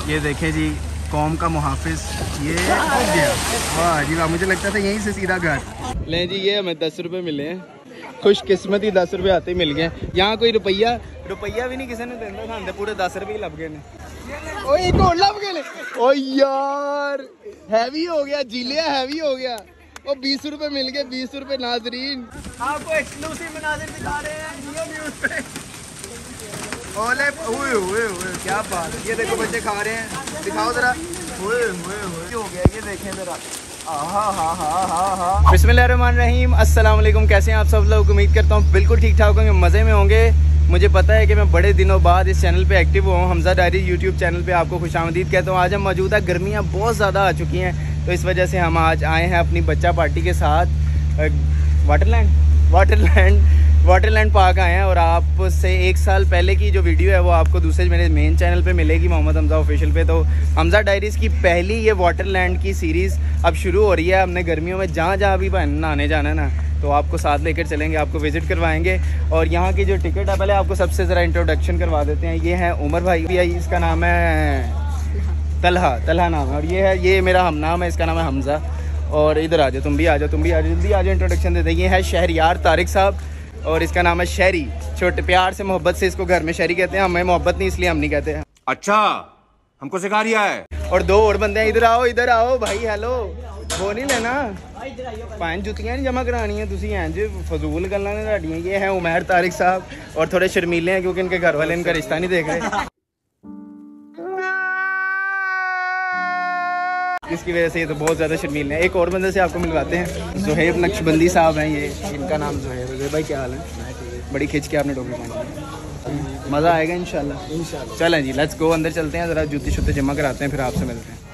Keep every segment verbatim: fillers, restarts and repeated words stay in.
ये देखें जी, कौम का मुहाफिज ये हो गया। वाह जी वाह, मुझे लगता था यहीं से सीधा घर। ले जी, ये हमें दस रुपए मिले हैं, खुशकिस्मती दस रुपए आते ही मिल गए। यहाँ कोई रुपया रुपया भी नहीं किसी ने देना खाते, पूरे दस रुपये लग गए। ओ एक और लग गए। ओ यार हैवी हो गया, जिलिया हैवी हो गया। ओ बीस रुपए मिल गए, बीस रुपए नाजरीन। आपको एक्सक्लूसिव मनाजिर दिखा रहे हैं जियो न्यूज़ पे। ओले हुए हुए हुए क्या बात, ये देखो बच्चे खा रहे हैं, दिखाओ जरा। हुए हुए हुए हो गया, ये देखें जरा। बिस्मिल्लाहिर्रहमानिर्रहीम, अस्सलाम वालेकुम। कैसे हैं आप सब लोग? उम्मीद करता हूँ बिल्कुल ठीक ठाक होंगे, मज़े में होंगे। मुझे पता है कि मैं बड़े दिनों बाद इस चैनल पे एक्टिव हुआ हूँ। हमजा डायरी यूट्यूब चैनल पे आपको खुशामदीद कहता हूँ। आज हम मौजूद है, गर्मियाँ बहुत ज़्यादा आ चुकी हैं, तो इस वजह से हम आज आए हैं अपनी बच्चा पार्टी के साथ वाटरलैंड वाटरलैंड वाटरलैंड पार्क आए हैं। और आपसे एक साल पहले की जो वीडियो है वो आपको दूसरे मेरे मेन चैनल पे मिलेगी, मोहम्मद हमजा ऑफिशियल पे। तो हमजा डायरीज़ की पहली ये वाटरलैंड की सीरीज़ अब शुरू हो रही है। हमने गर्मियों में जहाँ जहाँ भी नहाने जाना है ना, तो आपको साथ लेकर चलेंगे, आपको विज़िट करवाएंगे। और यहाँ की जो टिकट है, पहले आपको सबसे ज़रा इंट्रोडक्शन करवा देते हैं। ये है उमर भाई, इसका नाम है तलहा तलहा नाम है। और ये है, ये मेरा हम नाम है, इसका नाम है हमजा। और इधर आ जाओ, तुम भी आ जाओ, तुम भी आ जाओ, जल्दी आ जाओ, इंट्रोडक्शन देते हैं। ये है शहरयार तारिक साहब, और इसका नाम है शहरी। छोटे प्यार से मोहब्बत से इसको घर में शहरी कहते हैं, हमें मोहब्बत नहीं इसलिए हम नहीं कहते हैं। अच्छा, हमको सिखा रिया है। और दो और बंदे हैं, इधर आओ, इधर आओ भाई। हेलो, वो नहीं लेना, पाँच जुतियाँ नहीं जमा करानी है, तुसी हैं जी फजूल गल्लां ने साडियां। ये हैं उमैर तारिक साहब, और थोड़े शर्मीले हैं क्योंकि इनके घर वाले इनका रिश्ता नहीं देख रहे, इसकी वजह से ये तो बहुत ज़्यादा शर्मीले हैं। एक और बंदे से आपको मिलवाते हैं, ज़ुहैब नक्शबंदी साहब हैं ये, इनका नाम ज़ुहैब है। भाई क्या हाल है? बड़ी खिंच के आपने टोपी पहनी, मज़ा आएगा इंशाल्लाह इंशाल्लाह। चलें जी, लेट्स गो, अंदर चलते हैं, ज़रा जूती शुती जमा कराते हैं, फिर आपसे मिलते हैं।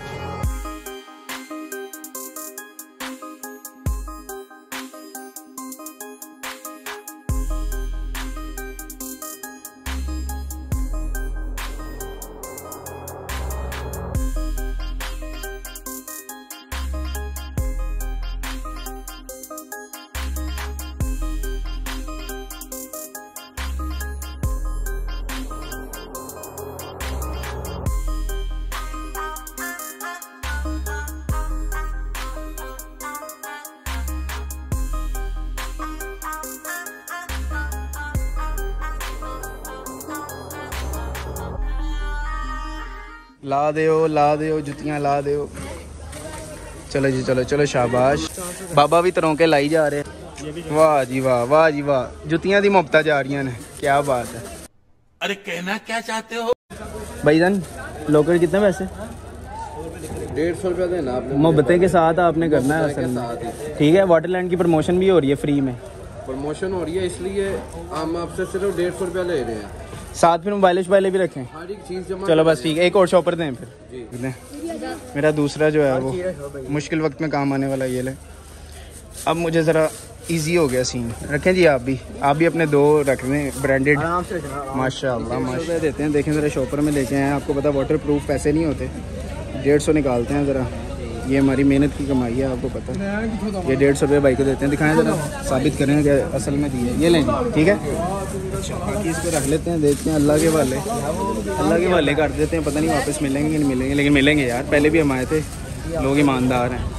ला दियो ला दियो जुतियाँ ला दियो। चलो जी, चलो चलो, शाबाश। बाबा भी तरों के लाई जा रहे हैं। वाह जी वाह, वाह जी वाह, जुतियाँ दी मुफ्ता जा रही हैं, क्या बात है। अरे कहना क्या चाहते हो भाईजान? लोकल कितने पैसे? डेढ़ सौ रुपया देना आपने, मोहब्बतें के साथ आपने करना है असल में। ठीक है, वाटरलैंड की प्रमोशन भी हो रही है, फ्री में प्रमोशन हो रही है, इसलिए हम आपसे सिर्फ डेढ़ सौ रुपया ले रहे हैं। साथ फिर मोबाइल शोबाइल भी रखें, हर एक चीज़ जमा। चलो बस ठीक है, एक और शॉपर दें फिर जी। मेरा दूसरा जो है वो मुश्किल वक्त में काम आने वाला, ये ले। अब मुझे ज़रा इजी हो गया सीन। रखें जी, आप भी आप भी अपने दो रख लें, ब्रांडेड माशाल्लाह माशाल्लाह देते हैं। देखें ज़रा शॉपर में लेके आए, आपको पता वाटर प्रूफ पैसे नहीं होते, डेढ़ सौ निकालते हैं ज़रा। ये हमारी मेहनत की कमाई है, आपको पता है। ये डेढ़ सौ रुपये भाई को देते हैं, दिखाएं ज़रा, साबित करें कि असल में दिए। ये लें जी, ठीक है। अच्छा, बाकी इसको रख लेते हैं, देखते हैं, अल्लाह के वाले अल्लाह के वाले कर देते हैं। पता नहीं वापस मिलेंगे नहीं मिलेंगे, लेकिन मिलेंगे यार, पहले भी हम आए थे, लोग ईमानदार हैं।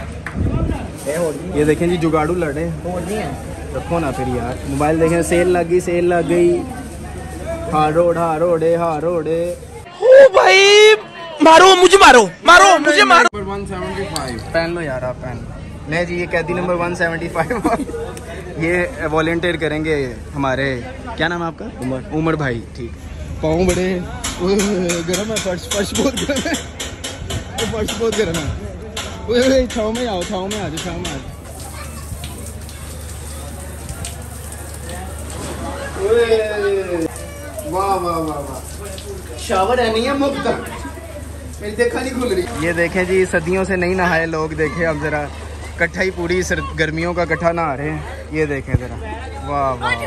ये देखें जी, जुगाड़ू लड़े रखो ना फिर यार। मोबाइल देखें, सेल लग गई, सेल लग गई। हाँ रोड, हाँ रोडे, हाँ रोडे। ओ भाई, मारो मुझे, मारो मारो मुझे, मारो। वन सेवेंटी फाइव पहन लो यार, आप पहन लो। नहीं जी, ये कैदी नंबर वन सेवेंटी फाइव। ये वॉलंटियर करेंगे हमारे, क्या नाम है आपका? उमर उमर भाई, ठीक। पाँव बड़े गर्म है, फर्श फर्श बहुत गर्म है, फर्श बहुत गर्म है। छाँव में आओ, छाँव में आ जाओ, छाँव में आ जाओ। वाह वाह वाह वाह, शावर है नहीं है मुफ्त, मेरी देखा नहीं खुल रही। ये देखें जी, सदियों से नहीं नहाए लोग, देखें अब ज़रा कट्ठा ही पूरी सर गर्मियों का कट्ठा नहा रहे हैं। ये देखें ज़रा, वाह वाह,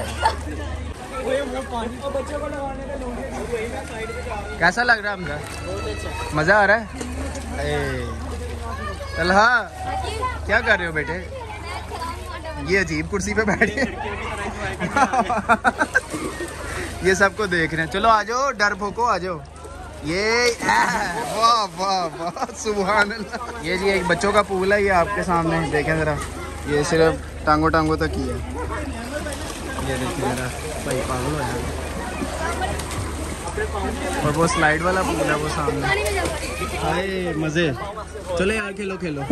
कैसा लग रहा है हमजा? मज़ा आ रहा है? तलहा क्या कर रहे हो बेटे? ये अजीब कुर्सी पे बैठे ये सबको देख रहे हैं। चलो आ जाओ, डर भोको, आ जाओ। ये वाह वाह वाह सुभान अल्लाह। ये जी एक बच्चों का पूल है, ये आपके सामने देखें ज़रा, ये सिर्फ टांगों टांगों तक ही है। ये देखिए ज़रा, भाई पागल हो जाए। और वो स्लाइड वाला पूल है वो सामने। हाय मज़े, चलो यार खेलो खेलो।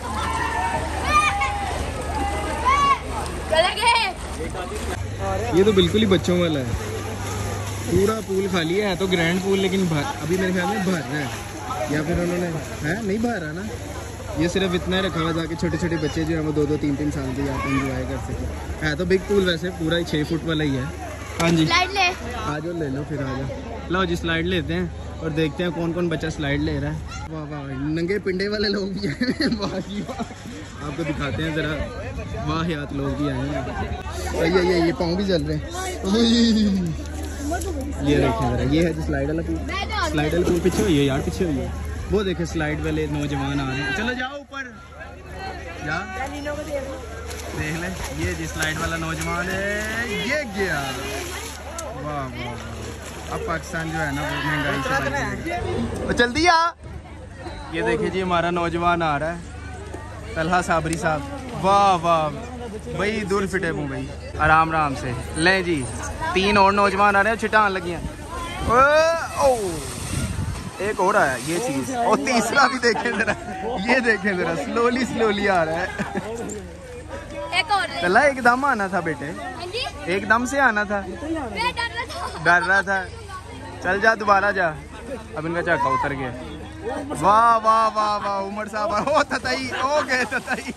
ये तो बिल्कुल ही बच्चों वाला है, पूरा पूल खाली है, तो ग्रैंड पूल लेकिन भर, अभी मेरे ख्याल में भर रहा है, या फिर उन्होंने है नहीं भर रहा ना, ये सिर्फ इतना रखा हुआ ताकि छोटे छोटे बच्चे जो है वो दो दो तीन तीन साल के यहाँ पे इंजॉय कर सके। है तो बिग पूल वैसे, पूरा ही छः फुट वाला ही है। हाँ जी स्लाइड ले, आ जाओ ले लो, फिर आ जाओ, लो जी स्लाइड लेते हैं और देखते हैं कौन कौन बच्चा स्लाइड ले रहा है। वाह वाह, नंगे पिंडे वाले लोग भी हैं, वाह जी वाह, आपको दिखाते हैं ज़रा, वाहियात लोग भी आए हैं। ये ये ये पाँव भी चल रहे हैं। ये देखें ज़रा, ये है जो स्लाइड वाला पूल, स्लाइड वाला पूल पीछे हुई है यार, पीछे हुई है वो, देखे स्लाइड वाले नौजवान आ रहे हैं। चलो जाओ ऊपर जा, देख ले, ये जी स्लाइड वाला नौजवान है, ये गया। वाह वाह, अब पाकिस्तान जो है ना वो महंगाई से बच, जल्दी आ। ये देखिए जी हमारा नौजवान आ रहा है, तलहा साबरी साहब। वाह वाह भाई, दूर फिटे मुँह भाई, आराम आराम से लें जी। तीन और नौजवान आ रहे हैं, छिटान लगी हैं। ओ एक और आया ये चीज, और तीसरा भी देखें जरा, ये देखें जरा, स्लोली स्लोली आ रहा है। एक और चला एकदम आना था बेटे, एकदम से आना था, डर रहा था। चल जा दोबारा जा, अब इनका चाका उतर गया। वाह वाह वाह वाह, उमर साहब ओ तताई, ओ गए तताई।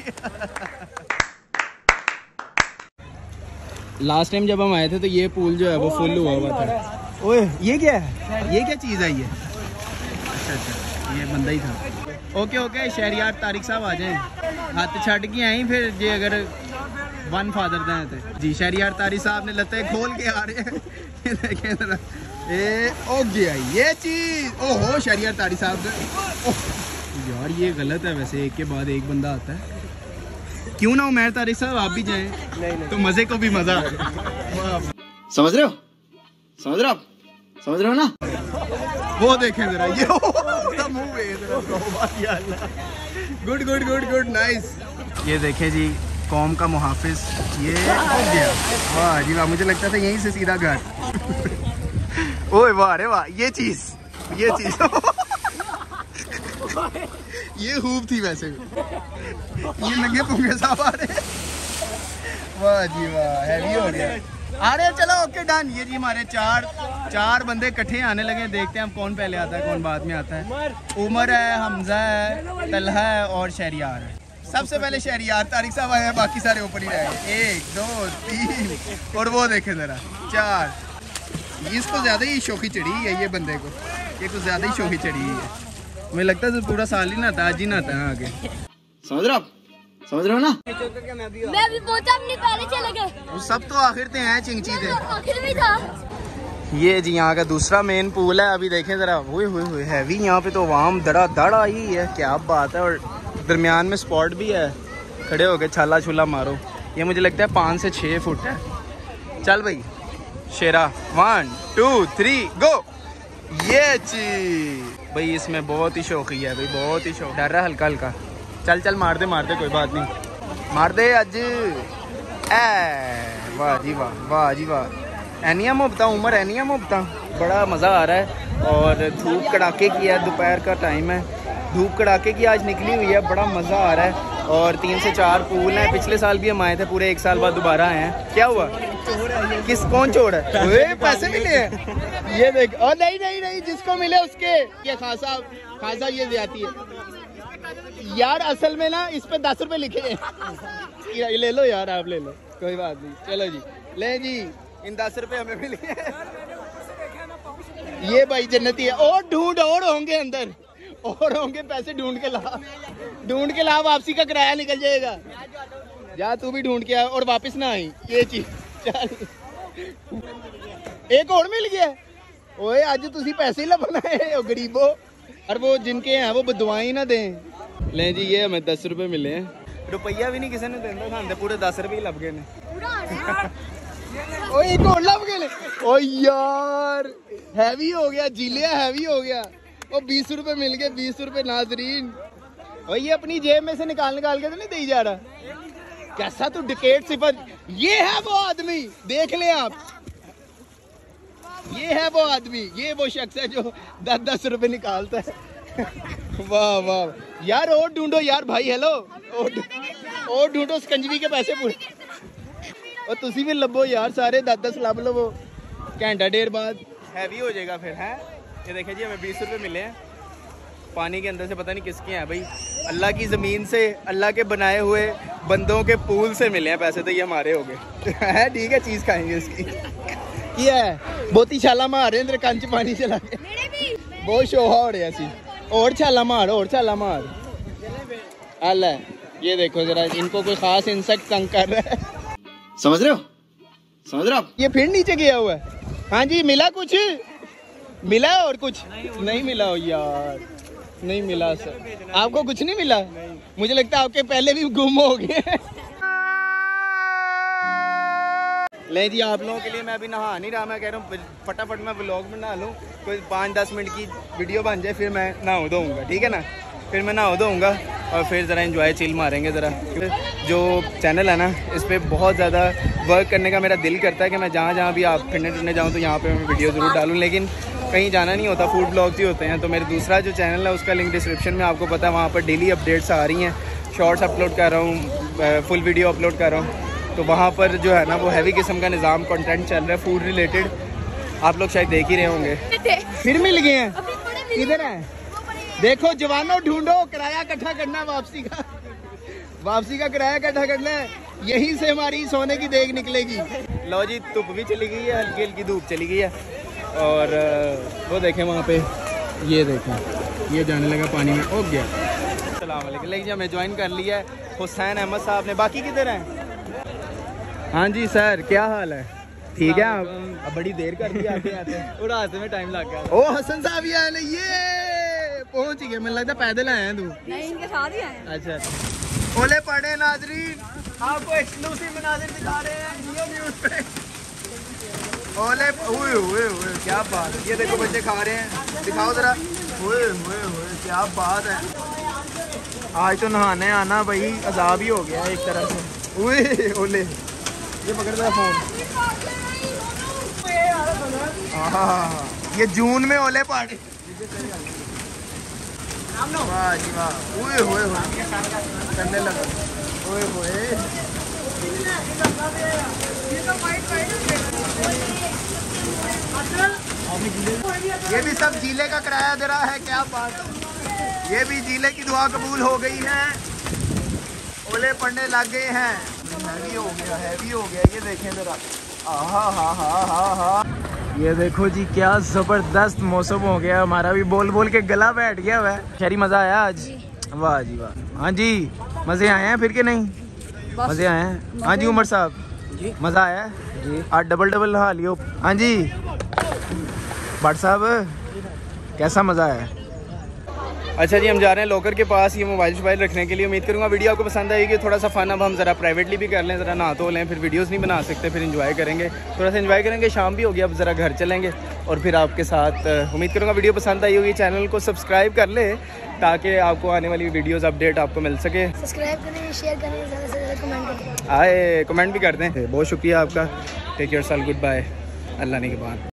लास्ट टाइम जब हम आए थे तो ये पूल जो है वो फुल हुआ हुआ था। ओए ये क्या है, ये क्या चीज़ आई है? अच्छा अच्छा, ये बंदा ही था। ओके ओके, शहरियार तारिक साहब आ जाएं, हाथ छट के आई फिर जे अगर वन फादर दें तो जी। शहरियार तारिक साहब ने लत्ते खोल के आ रहे हैं। ये देखें जरा, ए ओ गया ये चीज़, ओहो शहरियार तारिक साहब। यार ये गलत है वैसे, एक के बाद एक बंदा आता है। क्यों ना उमर तारिक साहब आप भी जाएं, नहीं, नहीं। तो मजे को भी मजा। समझ रहे हो, समझ रहे हो आप, समझ रहे हो ना? वो देखें जरा, ये good good good good nice. ये देखें जी, कौम का मुहाफिज, ये हो गया। वाह जी वाह, मुझे लगता था यहीं से सीधा घर। ओए वाह रे वाह, ये चीज, ये चीज ये खूब थी वैसे। ये लगे पुंगे साहब आ रहे। वाह जी वाह, हैवी हो गया। आ रहे हैं, चलो ओके डन। ये जी हमारे चार चार बंदे इकट्ठे आने लगे, देखते हैं हम कौन पहले आता है कौन बाद में आता है। उमर है, हमजा है, तलहा है और शहरियार है। सबसे पहले शहरियार तारिक साहब आए हैं, बाकी सारे ऊपर ही रहे। एक दो तीन और वो देखें जरा, चार। इसको ज़्यादा ही शौकी चढ़ी है ये बंदे को, ये कुछ ज़्यादा ही शौकी चढ़ी है। मुझे लगता है तो पूरा साल ही ना था, आज ही ना था आगे। समझ रहे हो आप, समझ रहे हो ना? मैं भी पहुंचा, अपनी पहले चले गए। सब तो आखिर ते हैं, चिंगची थे आखिर में था। ये जी यहाँ का दूसरा मेन पूल है। अभी देखें जरा, हुए हुए हुए हैवी, यहाँ पे तो वाम दड़ा दड़ आई है, क्या बात है। और दरमियान में स्पॉट भी है, खड़े होके छाला छुला मारो। ये मुझे लगता है पाँच से छः फुट है। चल भाई Shera, one two three go. ये चीज भाई, इसमें बहुत ही शौकी है भाई, बहुत ही शौक। डर रहा है हल्का हल्का। चल चल मार दे मार दे, कोई बात नहीं, मार दे अज। ए वाह जी वाह, वाह जी वाह। एनिया मोहब्बता उमर, एनिया मोहब्बता, बड़ा मज़ा आ रहा है। और धूप कड़ाके की है, दोपहर का टाइम है, धूप कड़ाके की आज निकली हुई है, बड़ा मज़ा आ रहा है। और तीन से चार पूल हैं। पिछले साल भी हम आए थे, पूरे एक साल बाद दोबारा आए हैं। क्या हुआ? किस कौन चोर है? वे पैसे मिले हैं, ये देख। और नहीं नहीं नहीं, जिसको मिले उसके। ये खासा खासा ये ज्यादती है यार, असल में ना इस पे दस रुपए लिखे हैं। ले लो यार, आप ले लो, कोई बात नहीं। चलो जी, ले जी, इन दस रुपए हमें मिल गए। ये भाई जन्नती है। और ढूंढ, और होंगे अंदर, और होंगे पैसे, ढूंढ के ला, ढूंढ के ला, वापसी का किराया निकल जाएगा। जा तू भी ढूंढ के आ, और वापस ना आई ये चीज। चल, एक और मिल गया। ओए आज तुसी पैसे ही लभना है गरीबो। और वो जिनके हैं वो बदवाई ना दें। ले जी, ये हमें दस रुपए मिले हैं, रुपया भी नहीं किसी ने देना, खाते पूरे दस रुपये ही लग गए ने। ओए एक और लब के ले। ओ यार हैवी हो गया जिलिया, हैवी हो गया। ओ बीस रुपए मिल गए, बीस रुपए नाजरीन। और ये अपनी जेब में से निकाल निकाल के तो नहीं दी जा रहा। कैसा तू डिकेट सिफर। ये है वो आदमी, देख ले आप, ये है वो आदमी, ये वो शख्स है जो दस दस रुपए निकालता है। वाह वाह यार, और ढूंढो यार भाई। हेलो और ढूंढो, स्कंजवी के पैसे पूरे। और तुसी भी लबो यार, सारे दस दस लब लबो। घंटा डेढ़ बाद हैवी हो जाएगा फिर है। ये देखिए जी, हमें बीस रुपए मिले हैं पानी के अंदर से, पता नहीं किसके हैं भाई। अल्लाह की ज़मीन से, अल्लाह के बनाए हुए बंदों के पूल से मिले हैं पैसे, तो ये हमारे हो गए है। ठीक है, चीज़ खाएंगे इसकी। ये है बहुत ही छाला मार रहे अंदर, कंच पानी चला के बहुत शोहा हो रहा सी। और छाला मार, और छाला मार। अल है ये देखो जरा, इनको कोई खास इंसेक्ट तंग कर रहा है। समझ रहे हो, समझ रहे हो? ये फिर नीचे गया हुआ है। हाँ जी, मिला कुछ? मिला और कुछ नहीं, नहीं मिला हो यार, नहीं मिला सर। आपको कुछ नहीं मिला? मुझे लगता है आपके पहले भी गुम हो गए। ले जी, आप लोगों के लिए मैं अभी नहा नहीं रहा, मैं कह रहा हूँ फटाफट मैं व्लॉग बना लूँ, कोई पाँच दस मिनट की वीडियो बन जाए, फिर मैं नहा धोऊँगा। ठीक है ना, फिर मैं नहा धोऊँगा और फिर ज़रा एंजॉय चिल मारेंगे ज़रा। जो चैनल है ना, इस पर बहुत ज़्यादा वर्क करने का मेरा दिल करता है कि मैं जहाँ जहाँ भी आप फिरने टुरने जाऊँ तो यहाँ पर मैं वीडियो ज़रूर डालूँ, लेकिन कहीं जाना नहीं होता, फूड ब्लॉग्स ही होते हैं। तो मेरे दूसरा जो चैनल है उसका लिंक डिस्क्रिप्शन में आपको पता है, वहाँ पर डेली अपडेट्स आ रही हैं, शॉर्ट्स अपलोड कर रहा हूँ, फुल वीडियो अपलोड कर रहा हूँ। तो वहाँ पर जो है ना वो हैवी किस्म का निज़ाम कंटेंट चल रहा है फूड रिलेटेड, आप लोग शायद देख ही रहे होंगे। फिर मिल गए हैं, किधर है? देखो जवानों, ढूंढो, किराया इकट्ठा करना है वापसी का, वापसी का किराया इकट्ठा करना है, यहीं से हमारी सोने की देग निकलेगी। लो जी, धूप भी चली गई है, हल्की हल्की धूप चली गई है। और वो देखें वहाँ पे, ये देखें ये जाने लगा पानी में, हो गया। अस्सलाम वालेकुम। लेकिन हमें ज्वाइन कर लिया है हुसैन अहमद साहब ने, बाकी किधर हैं? हाँ जी सर, क्या हाल है? ठीक है। अब बड़ी देर कर दी आते आते और रास्ते में टाइम लग गया। ओ हसन साहब ये आए, ये पहुंच गए, मुझे लगता पैदल आए हैं। तू नहीं, इनके साथ ही आए। अच्छा, ओले पड़े नाजरीन, आपको एक्सक्लूसिव मनाजिर दिखा रहे हैं जियो न्यूज़ पे। ओले हुए हुए हुए, क्या बात है। ये देखो बच्चे खा रहे हैं, दिखाओ जरा। हुए हुए हुए, क्या बात है। आज तो नहाने आना भाई अजाब ही हो गया एक तरह से। हुए ओले, ये पकड़ रहा फोन। हाँ, ये जून में ओले पार्टी। वाह जी वाह, ओए होए होए करने लगा, ओए होए। ये भी सब जिले का किराया दे रहा है, क्या बात। ये भी जिले की दुआ कबूल हो गई है, ओले पड़ने लग गए हैं। हैवी हो गया, हैवी हो गया। ये देखें जरा, आहा हा हा हा हा। ये देखो जी, क्या जबरदस्त मौसम हो गया हमारा, भी बोल बोल के गला बैठ गया हुआ है। शहरी मजा आया आज? वाह जी वाह। हाँ जी, मजे आए हैं फिर के नहीं? मजे आए हैं। हाँ जी उमर साहब, मजा आया जी? आज डबल डबल नहा लियो। हाँ जी भट्ट साहब, कैसा मजा आया? अच्छा जी, हम जा रहे हैं लॉकर के पास ये मोबाइल शोबाइल रखने के लिए। उम्मीद करूँगा वीडियो आपको पसंद आएगी। थोड़ा सा फन अब हम ज़रा प्राइवेटली भी कर लें, ज़रा नहा धो लें, फिर वीडियोस नहीं बना सकते, फिर एंजॉय करेंगे, थोड़ा सा एंजॉय करेंगे। शाम भी होगी, अब ज़रा घर चलेंगे और फिर आपके साथ उम्मीद करूँगा वीडियो पसंद आई होगी। चैनल को सब्सक्राइब कर ले ताकि आपको आने वाली वीडियोज़ अपडेट आपको मिल सके। सब्सक्राइब करें, शेयर करें, ज़्यादा से ज़्यादा कमेंट करें। आए कमेंट भी कर दें। बहुत शुक्रिया आपका। Take yourself, goodbye, अल्लाह ने के बाद।